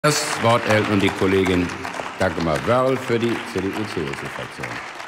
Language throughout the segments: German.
Das Wort erhält nun die Kollegin Dagmar Wörl für die CDU-CSU-Fraktion.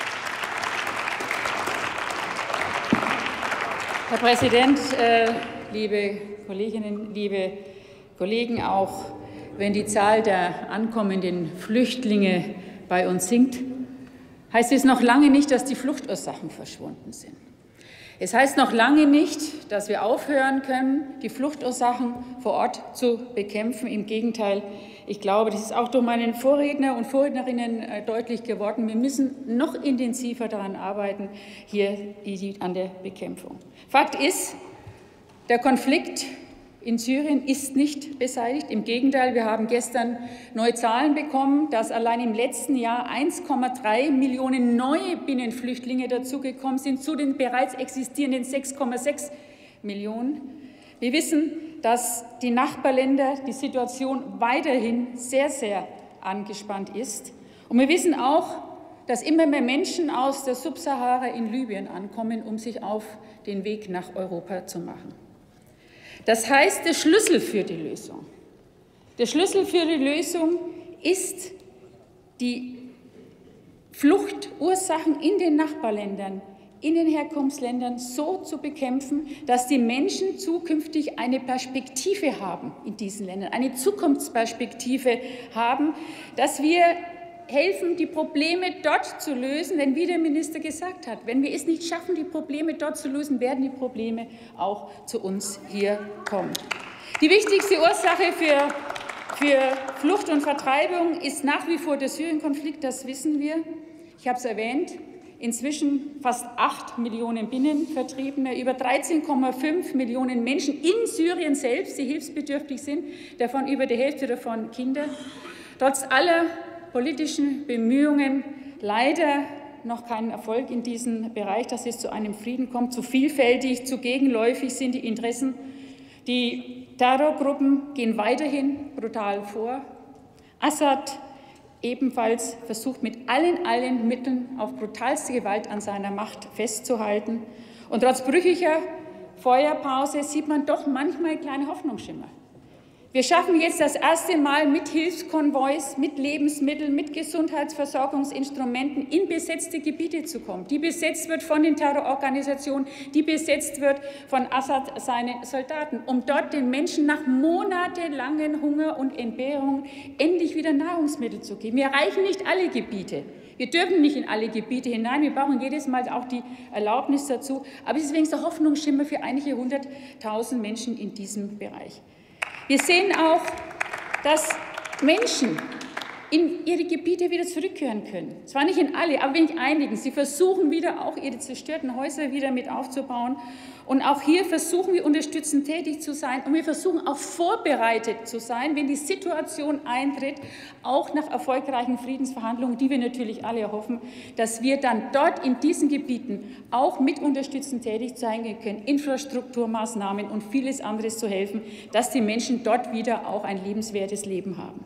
Herr Präsident, liebe Kolleginnen, liebe Kollegen, auch wenn die Zahl der ankommenden Flüchtlinge bei uns sinkt, heißt es noch lange nicht, dass die Fluchtursachen verschwunden sind. Es heißt noch lange nicht, dass wir aufhören können, die Fluchtursachen vor Ort zu bekämpfen. Im Gegenteil, ich glaube, das ist auch durch meine Vorredner und Vorrednerinnen deutlich geworden. Wir müssen noch intensiver daran arbeiten, hier an der Bekämpfung. Fakt ist, der Konflikt in Syrien ist nicht beseitigt. Im Gegenteil, wir haben gestern neue Zahlen bekommen, dass allein im letzten Jahr 1,3 Millionen neue Binnenflüchtlinge dazugekommen sind, zu den bereits existierenden 6,6 Millionen. Wir wissen, dass die Nachbarländer die Situation weiterhin sehr, sehr angespannt ist. Und wir wissen auch, dass immer mehr Menschen aus der Subsahara in Libyen ankommen, um sich auf den Weg nach Europa zu machen. Das heißt, der Schlüssel für die Lösung ist, die Fluchtursachen in den Nachbarländern, in den Herkunftsländern so zu bekämpfen, dass die Menschen zukünftig eine Perspektive haben in diesen Ländern, eine Zukunftsperspektive haben, dass wir helfen, die Probleme dort zu lösen. Denn wie der Minister gesagt hat, wenn wir es nicht schaffen, die Probleme dort zu lösen, werden die Probleme auch zu uns hier kommen. Die wichtigste Ursache für Flucht und Vertreibung ist nach wie vor der Syrien-Konflikt, das wissen wir. Ich habe es erwähnt, inzwischen fast 8 Millionen Binnenvertriebene, über 13,5 Millionen Menschen in Syrien selbst, die hilfsbedürftig sind, davon über die Hälfte davon Kinder. Trotz aller politischen Bemühungen leider noch keinen Erfolg in diesem Bereich, dass es zu einem Frieden kommt. Zu vielfältig, zu gegenläufig sind die Interessen. Die Terrorgruppen gehen weiterhin brutal vor. Assad ebenfalls versucht mit allen Mitteln auf brutalste Gewalt an seiner Macht festzuhalten. Und trotz brüchiger Feuerpause sieht man doch manchmal kleine Hoffnungsschimmer. Wir schaffen jetzt das erste Mal mit Hilfskonvois, mit Lebensmitteln, mit Gesundheitsversorgungsinstrumenten in besetzte Gebiete zu kommen, die besetzt wird von den Terrororganisationen, die besetzt wird von Assad seinen Soldaten, um dort den Menschen nach monatelangen Hunger und Entbehrungen endlich wieder Nahrungsmittel zu geben. Wir erreichen nicht alle Gebiete. Wir dürfen nicht in alle Gebiete hinein. Wir brauchen jedes Mal auch die Erlaubnis dazu. Aber es ist wenigstens der Hoffnungsschimmer für einige 100.000 Menschen in diesem Bereich. Wir sehen auch, dass Menschen in ihre Gebiete wieder zurückkehren können. Zwar nicht in alle, aber in einigen. Sie versuchen wieder auch ihre zerstörten Häuser wieder mit aufzubauen. Und auch hier versuchen wir unterstützend tätig zu sein. Und wir versuchen auch vorbereitet zu sein, wenn die Situation eintritt, auch nach erfolgreichen Friedensverhandlungen, die wir natürlich alle erhoffen, dass wir dann dort in diesen Gebieten auch mit unterstützend tätig sein können, Infrastrukturmaßnahmen und vieles anderes zu helfen, dass die Menschen dort wieder auch ein lebenswertes Leben haben.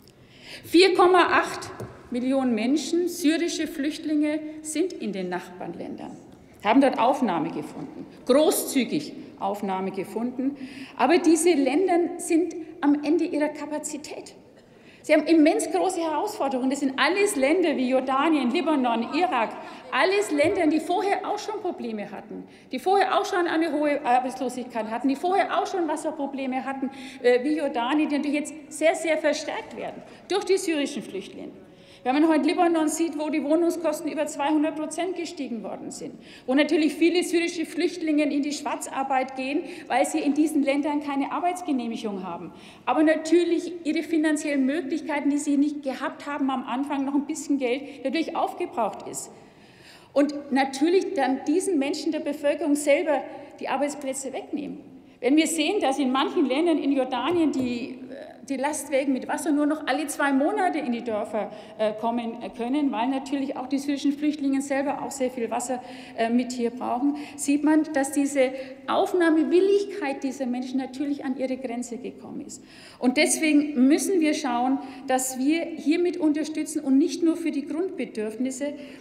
4,8 Millionen Menschen, syrische Flüchtlinge, sind in den Nachbarländern, haben dort Aufnahme gefunden, großzügig Aufnahme gefunden. Aber diese Länder sind am Ende ihrer Kapazität. Sie haben immens große Herausforderungen. Das sind alles Länder wie Jordanien, Libanon, Irak, alles Länder, die vorher auch schon Probleme hatten, die vorher auch schon eine hohe Arbeitslosigkeit hatten, die vorher auch schon Wasserprobleme hatten, wie Jordanien, die natürlich jetzt sehr, sehr verstärkt werden durch die syrischen Flüchtlinge. Wenn man heute Libanon sieht, wo die Wohnungskosten über 200% gestiegen worden sind, wo natürlich viele syrische Flüchtlinge in die Schwarzarbeit gehen, weil sie in diesen Ländern keine Arbeitsgenehmigung haben, aber natürlich ihre finanziellen Möglichkeiten, die sie nicht gehabt haben am Anfang, noch ein bisschen Geld, natürlich aufgebraucht ist. Und natürlich dann diesen Menschen der Bevölkerung selber die Arbeitsplätze wegnehmen. Wenn wir sehen, dass in manchen Ländern in Jordanien die Lastwagen mit Wasser nur noch alle 2 Monate in die Dörfer kommen können, weil natürlich auch die syrischen Flüchtlinge selber auch sehr viel Wasser mit hier brauchen, sieht man, dass diese Aufnahmewilligkeit dieser Menschen natürlich an ihre Grenze gekommen ist. Und deswegen müssen wir schauen, dass wir hiermit unterstützen und nicht nur für die Grundbedürfnisse,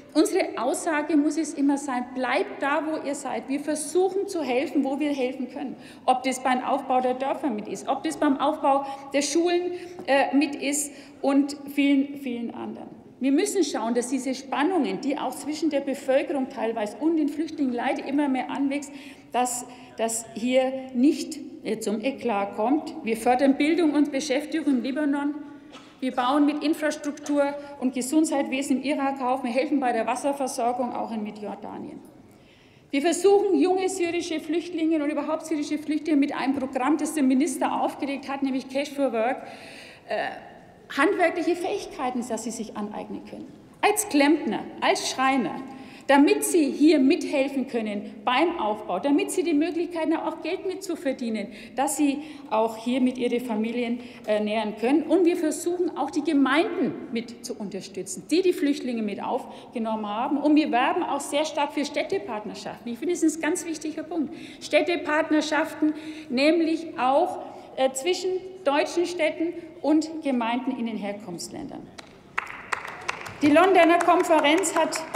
Unsere Aussage muss es immer sein, bleibt da, wo ihr seid. Wir versuchen zu helfen, wo wir helfen können. Ob das beim Aufbau der Dörfer mit ist, ob das beim Aufbau der Schulen mit ist und vielen, vielen anderen. Wir müssen schauen, dass diese Spannungen, die auch zwischen der Bevölkerung teilweise und den Flüchtlingen leider immer mehr anwächst, dass das hier nicht zum Eklat kommt. Wir fördern Bildung und Beschäftigung im Libanon. Wir bauen mit Infrastruktur und Gesundheitswesen im Irak auf. Wir helfen bei der Wasserversorgung auch in Mitjordanien. Wir versuchen, junge syrische Flüchtlinge und überhaupt syrische Flüchtlinge mit einem Programm, das der Minister aufgelegt hat, nämlich Cash for Work, handwerkliche Fähigkeiten, dass sie sich aneignen können. Als Klempner, als Schreiner, damit sie hier mithelfen können beim Aufbau, damit sie die Möglichkeit haben, auch Geld mitzuverdienen, dass sie auch hier mit ihren Familien nähern können. Und wir versuchen auch die Gemeinden mit zu unterstützen, die die Flüchtlinge mit aufgenommen haben. Und wir werben auch sehr stark für Städtepartnerschaften. Ich finde, das ist ein ganz wichtiger Punkt. Städtepartnerschaften, nämlich auch zwischen deutschen Städten und Gemeinden in den Herkunftsländern. Die Londoner Konferenz,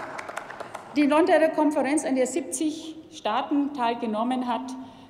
an der 70 Staaten teilgenommen hat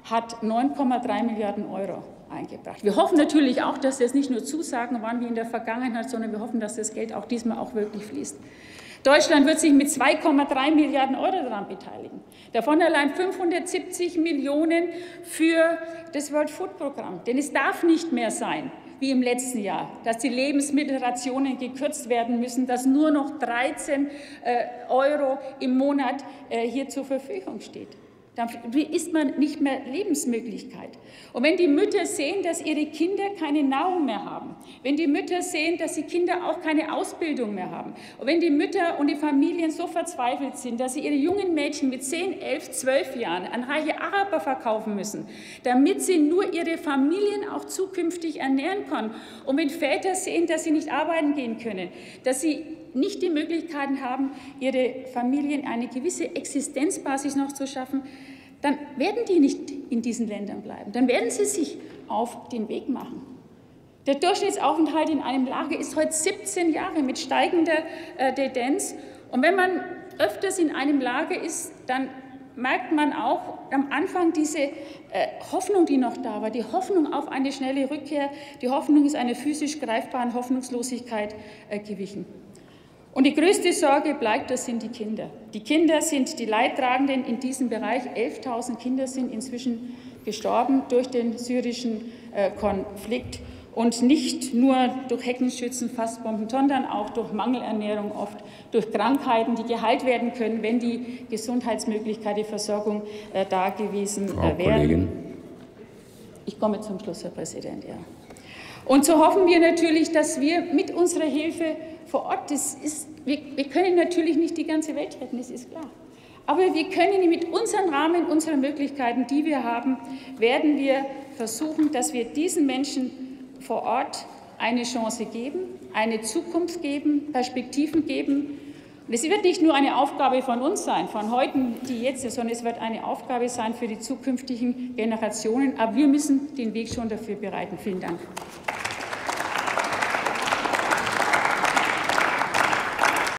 9,3 Milliarden Euro eingebracht. Wir hoffen natürlich auch, dass das nicht nur Zusagen waren wie in der Vergangenheit, sondern wir hoffen, dass das Geld auch diesmal auch wirklich fließt. Deutschland wird sich mit 2,3 Milliarden Euro daran beteiligen. Davon allein 570 Millionen für das World Food Programm. Denn es darf nicht mehr sein, wie im letzten Jahr, dass die Lebensmittelrationen gekürzt werden müssen, dass nur noch 13 Euro im Monat hier zur Verfügung steht. Dann isst man nicht mehr Lebensmöglichkeit. Und wenn die Mütter sehen, dass ihre Kinder keine Nahrung mehr haben, wenn die Mütter sehen, dass die Kinder auch keine Ausbildung mehr haben, und wenn die Mütter und die Familien so verzweifelt sind, dass sie ihre jungen Mädchen mit 10, 11, 12 Jahren an reiche Araber verkaufen müssen, damit sie nur ihre Familien auch zukünftig ernähren können, und wenn Väter sehen, dass sie nicht arbeiten gehen können, dass sie nicht die Möglichkeiten haben, ihre Familien eine gewisse Existenzbasis noch zu schaffen, dann werden die nicht in diesen Ländern bleiben. Dann werden sie sich auf den Weg machen. Der Durchschnittsaufenthalt in einem Lager ist heute 17 Jahre mit steigender Tendenz. Und wenn man öfters in einem Lager ist, dann merkt man auch am Anfang diese Hoffnung, die noch da war, die Hoffnung auf eine schnelle Rückkehr. Die Hoffnung ist einer physisch greifbaren Hoffnungslosigkeit gewichen. Und die größte Sorge bleibt, das sind die Kinder. Die Kinder sind die Leidtragenden in diesem Bereich. 11.000 Kinder sind inzwischen gestorben durch den syrischen Konflikt. Und nicht nur durch Heckenschützen, Fassbomben, sondern auch durch Mangelernährung, oft durch Krankheiten, die geheilt werden können, wenn die Gesundheitsmöglichkeit, die Versorgung da gewesen wären. Kollegin. Ich komme zum Schluss, Herr Präsident. Ja. Und so hoffen wir natürlich, dass wir mit unserer Hilfe vor Ort, wir können natürlich nicht die ganze Welt retten, das ist klar. Aber wir können mit unserem Rahmen, unseren Möglichkeiten, die wir haben, werden wir versuchen, dass wir diesen Menschen vor Ort eine Chance geben, eine Zukunft geben, Perspektiven geben. Und es wird nicht nur eine Aufgabe von uns sein, von heute, die jetzt ist, sondern es wird eine Aufgabe sein für die zukünftigen Generationen. Aber wir müssen den Weg schon dafür bereiten. Vielen Dank.